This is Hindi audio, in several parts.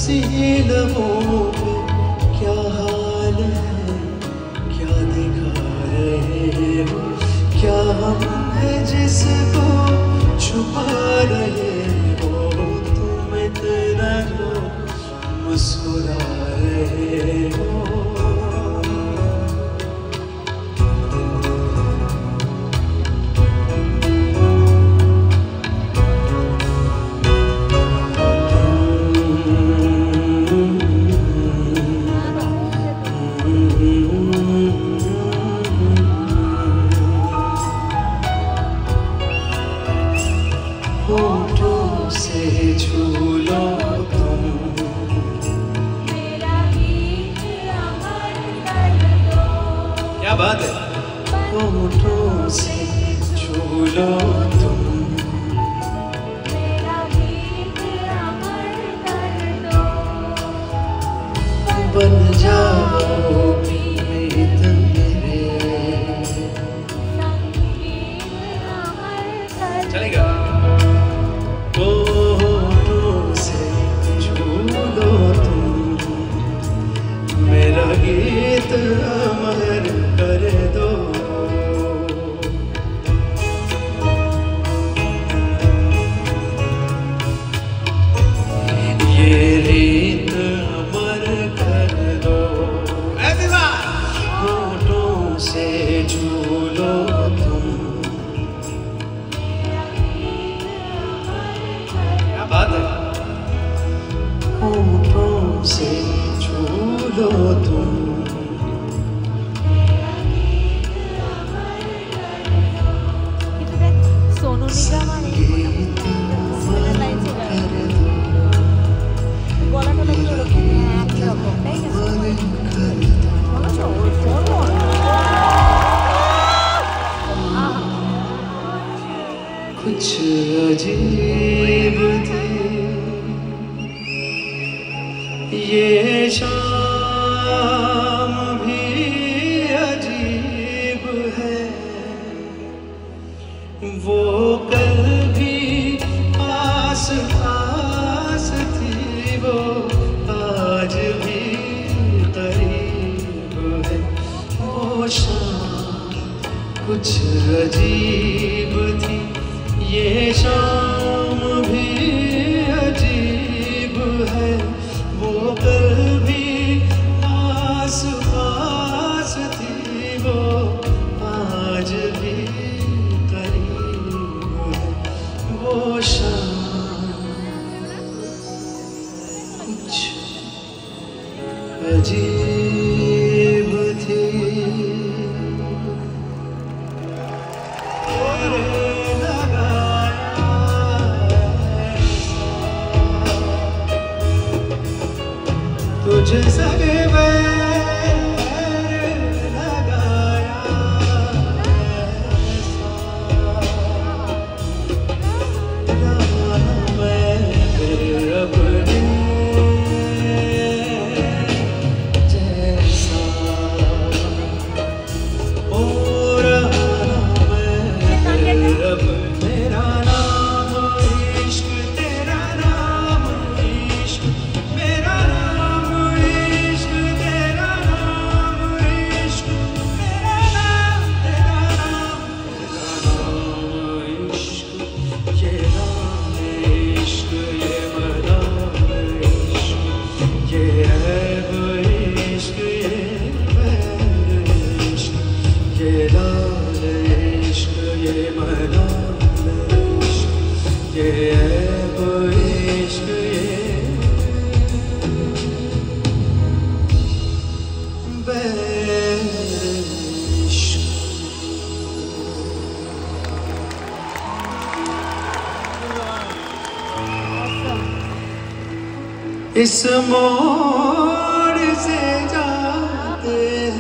हंसी लबों पे क्या हाल है, क्या दिखा रहे हो, क्या हम है जिसको छुपा रहे हो, तुम इतना क्यों मुस्कुरा रहे हो। होठों से छू लो तुम मेरा गीत अमर कर दो। क्या बात है। होठों से छू लो तुम मेरा गीत अमर कर दो। बन जाओ प्रीत मेरे संगीत अमर कर दो। चलेगा। होठों से छू लो तुम मेरा गीत अमर कर दो। ये रीत अमर कर दो। होठों से छू लो तुम बात है। होठों से छू लो तुम सोनू निगम कुछ अजीब थी ये शाम भी अजीब है, वो कल भी पास पास थी, वो आज भी करीब है। वो शाम कुछ अजीब थी ये शाम भी अजीब है, वो कल भी पास पास थी, वो आज भी करीब है। वो शाम कुछ अजीब थी। तुझे सगे लगाया मैं फिर अपने जैसा हो रहा मैं फिर अब मेरा नाम इश्क, तेरा नाम इश्क, मेरा इस मोड़ से जाते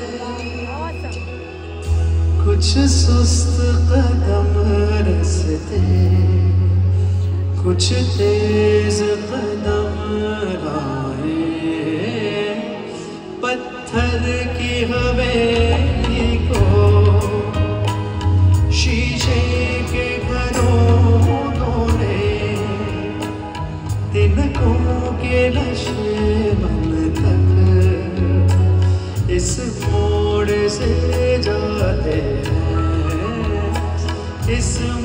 कुछ सुस्त कदम रसते, कुछ तेज कदम राहें, पत्थर की हवेली को शीशे के घरों ने तिनकों के नशे से जाते हैं इस